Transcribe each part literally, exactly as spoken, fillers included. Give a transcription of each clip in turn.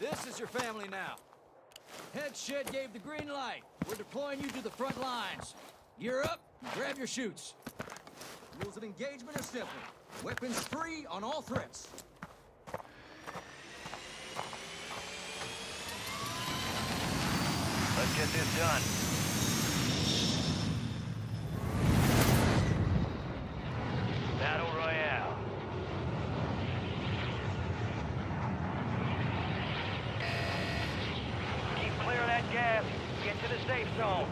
This is your family now. Head Shed gave the green light. We're deploying you to the front lines. Gear up and grab your chutes. Rules of engagement are simple. Weapons free on all threats. Let's get this done. Battle Royale. Keep clear of that gas. Get to the safe zone.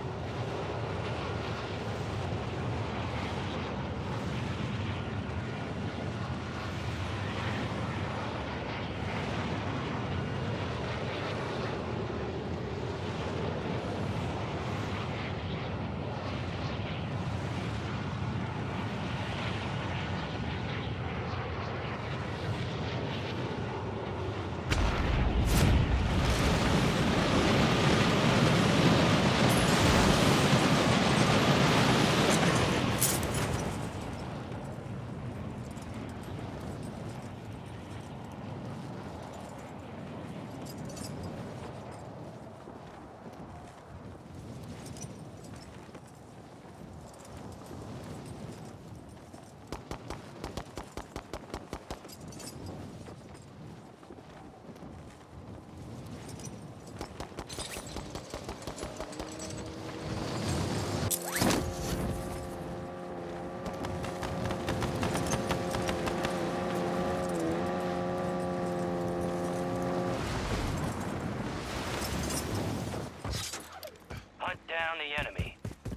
Hunt down the enemy.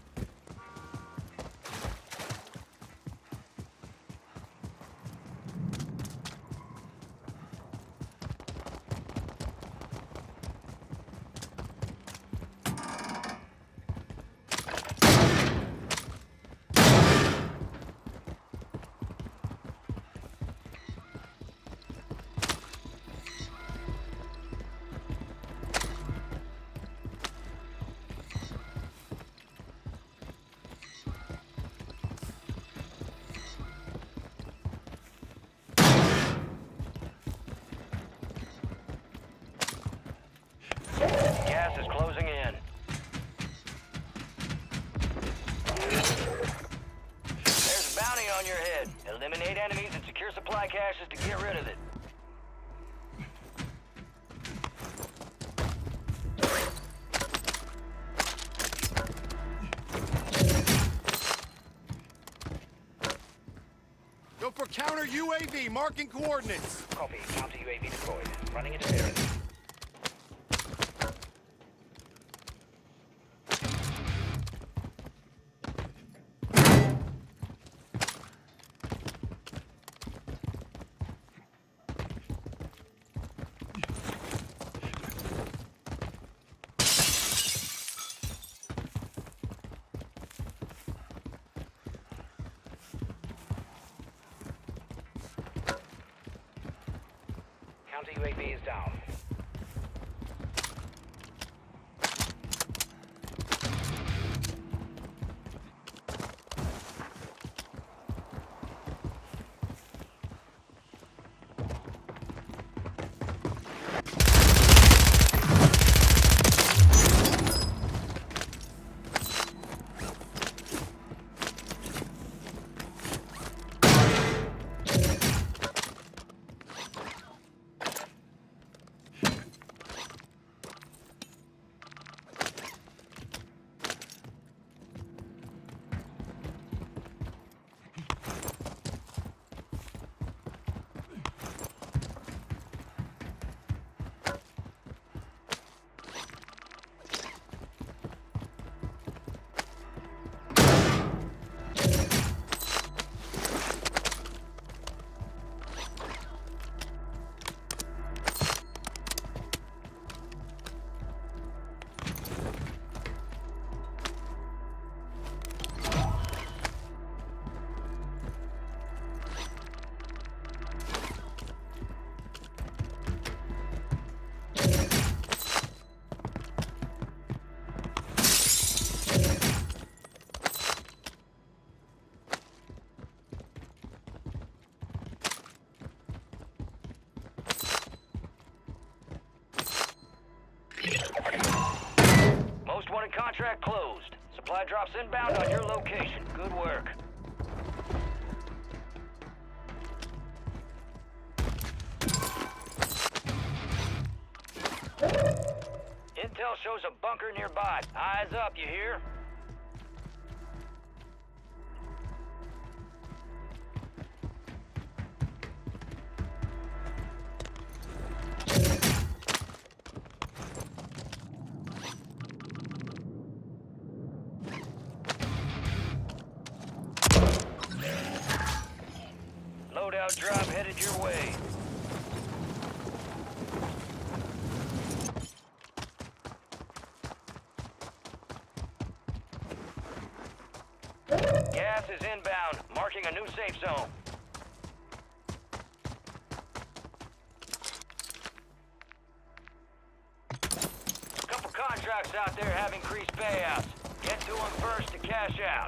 Gas is closing in. There's a bounty on your head. Eliminate enemies and secure supply caches to get rid of it. Go for counter U A V, marking coordinates. Copy. Counter U A V deployed. Running interference. Counter U A V is down. Supply drops inbound on your location. Good work. Intel shows a bunker nearby. Eyes up, you hear? Loadout drop headed your way. Gas is inbound, marking a new safe zone. Couple contracts out there have increased payouts. Get to them first to cash out.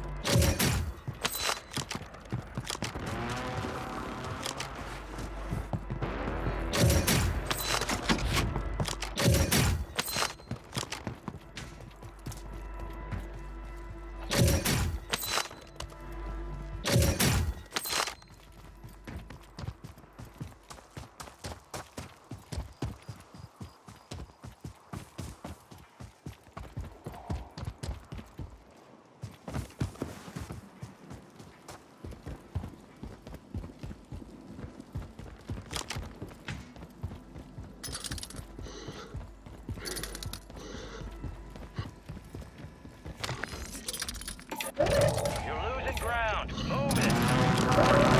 You're losing ground. Move it.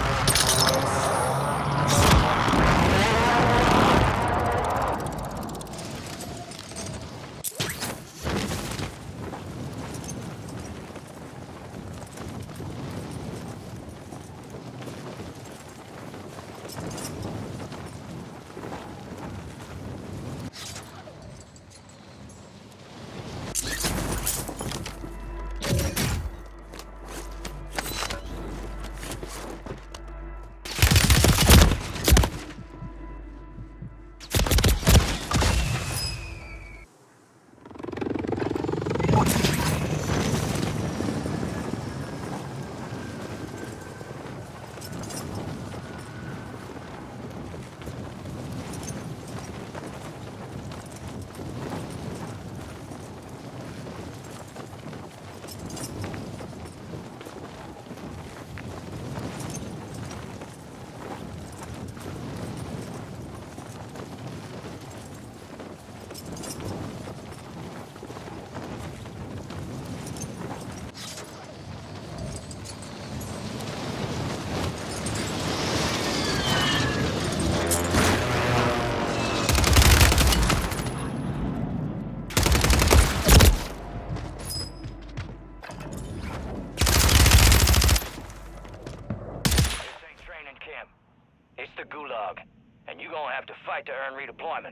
It's the Gulag, and you're gonna have to fight to earn redeployment.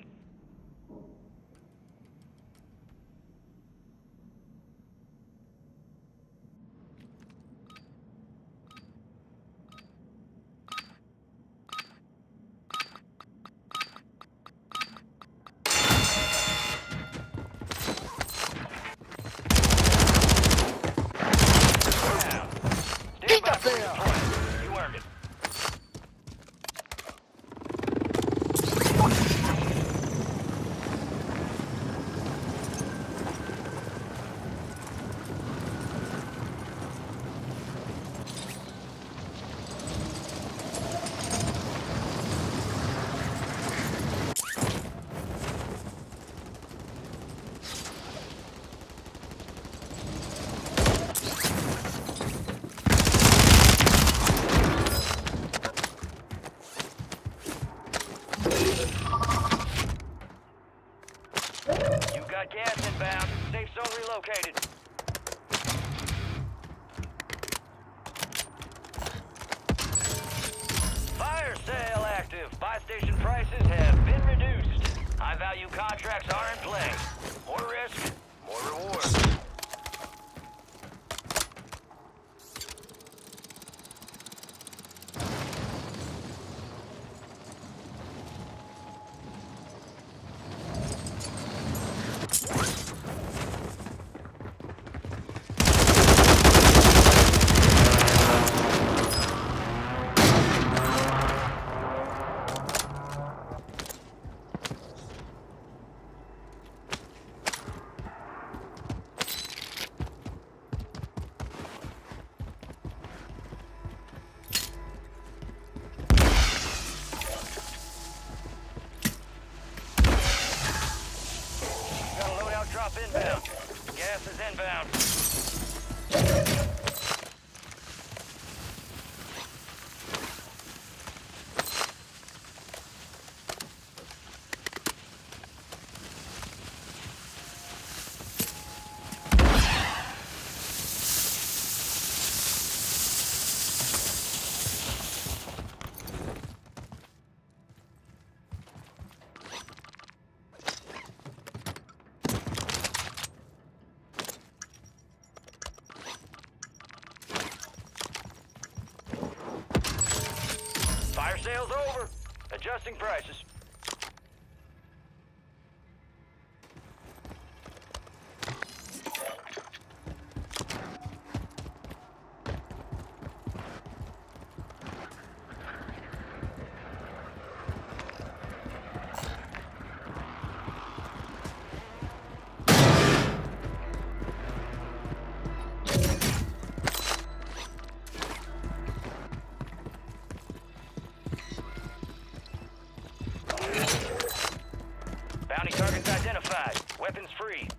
Stand by for redeployment. You earned it. Got gas inbound. Safe zone relocated. Fire sale active. Buy station prices have been reduced. High-value contracts are in play. More risk, more reward. inbound. Fire sale's over. Adjusting prices. Bounty targets identified. Weapons free.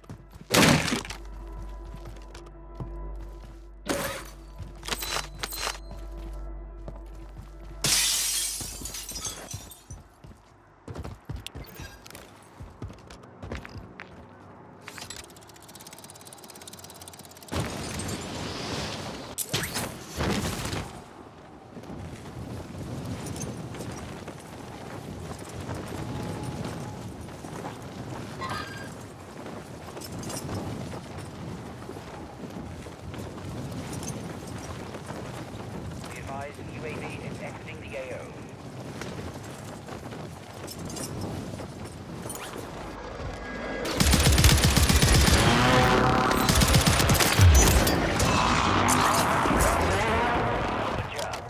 U A V is exiting the A O. Good job.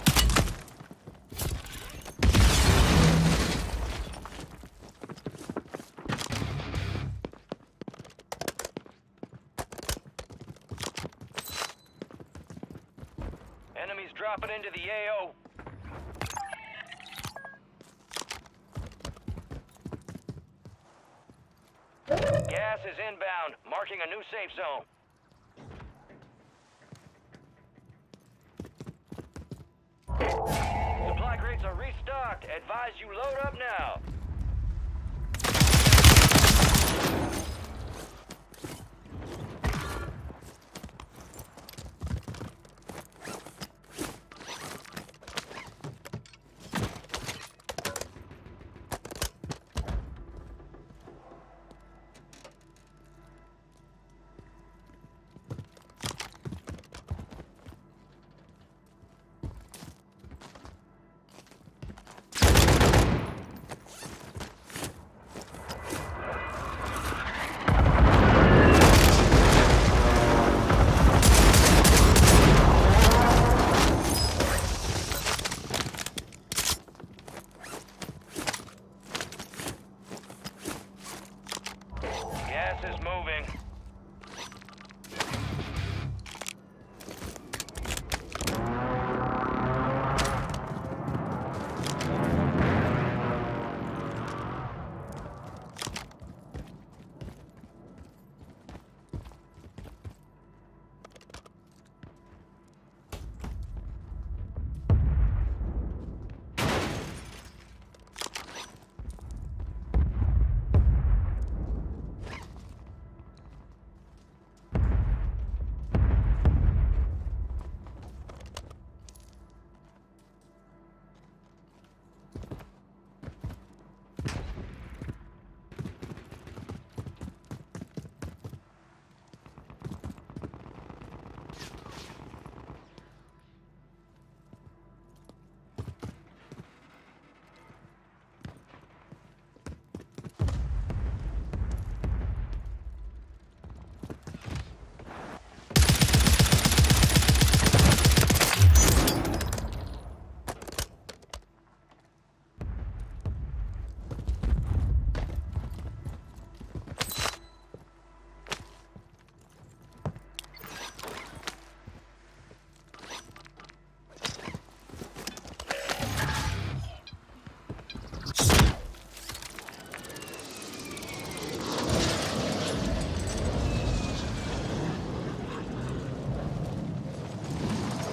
Enemies dropping into the A O. Gas is inbound, marking a new safe zone. Supply crates are restocked. Advise you load up now.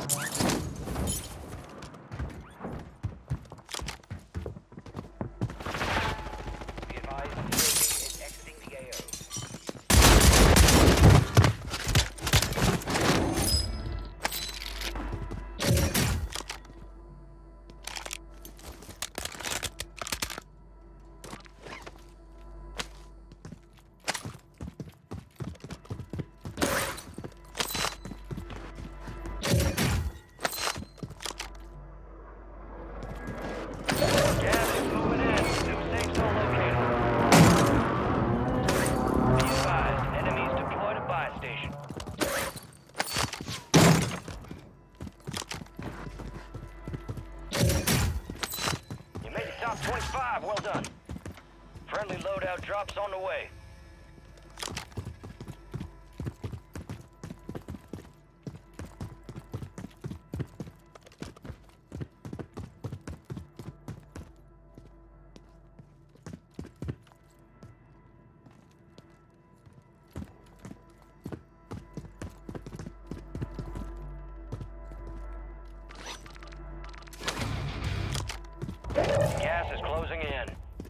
Be advised, U A V is exiting the A O. Gas is moving in. New safe zone located. Be advised, enemies deployed at buy station. You made the top twenty-five. Well done. Friendly loadout drops on the way. Gas is closing in.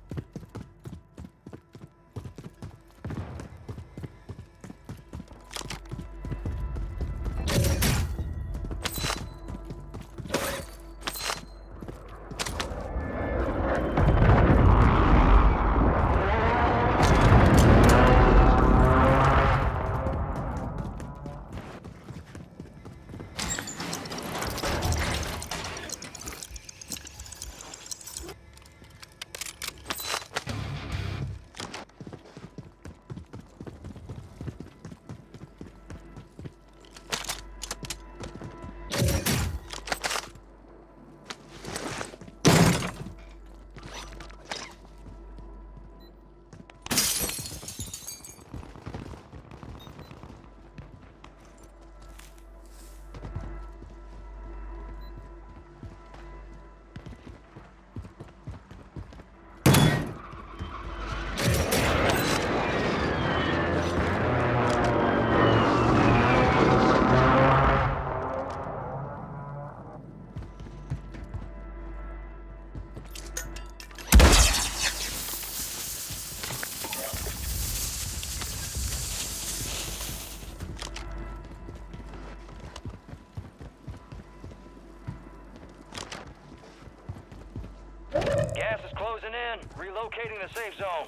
Gas is closing in. Relocating the safe zone.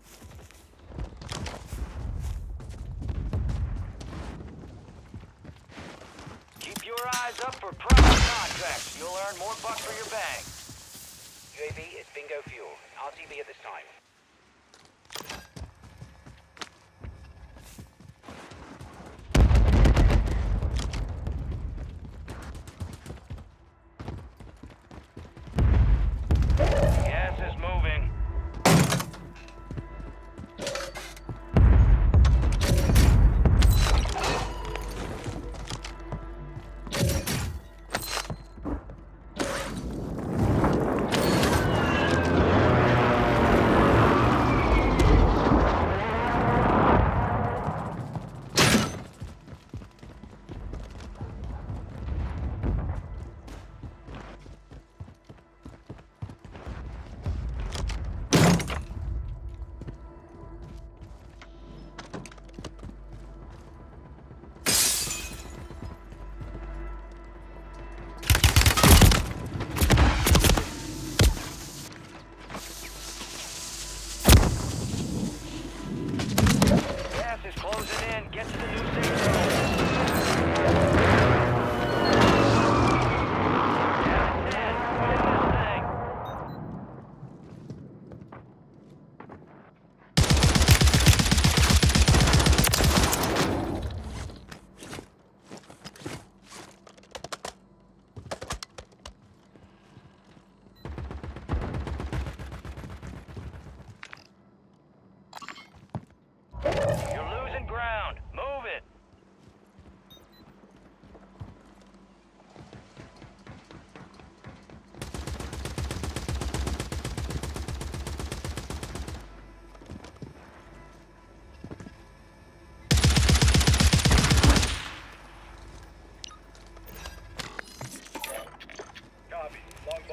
Keep your eyes up for private contracts. You'll earn more bucks for your bang. U A V is bingo fuel. R T B at this time. Gas is moving.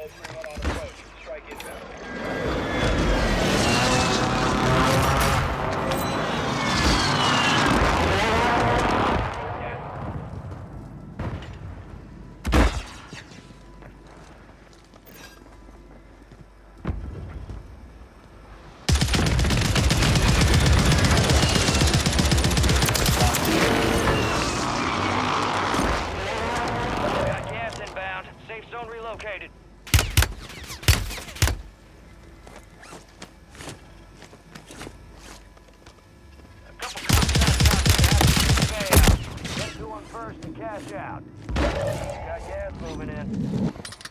three one on approach. Strike inbound. Got gas inbound. Safe zone relocated. A couple cops out out. Get to them first and cash out. Got gas moving in.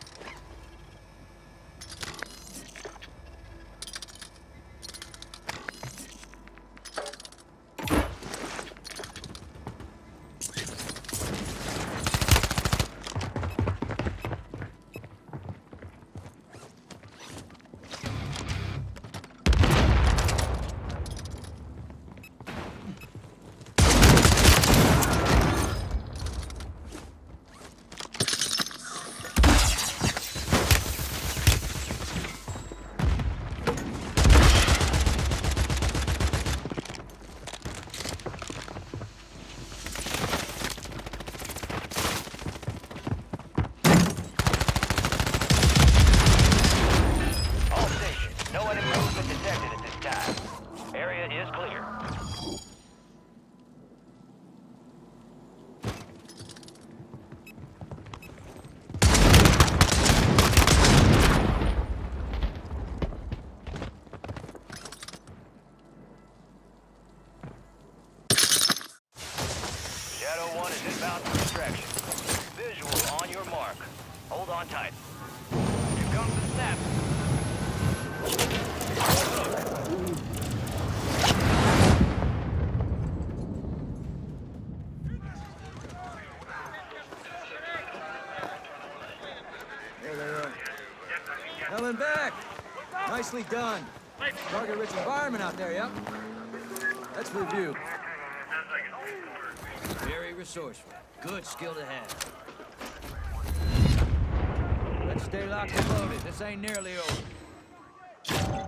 All stations, no enemy movement detected at this time. Area is clear. Shadow one is inbound for extraction. Visual on your mark. Hold on tight. Here comes the snap. There they are. Coming back. Nicely done. Target-rich environment out there, yep. Let's review. Very resourceful. Good skill to have. Let's stay locked and loaded. This ain't nearly over.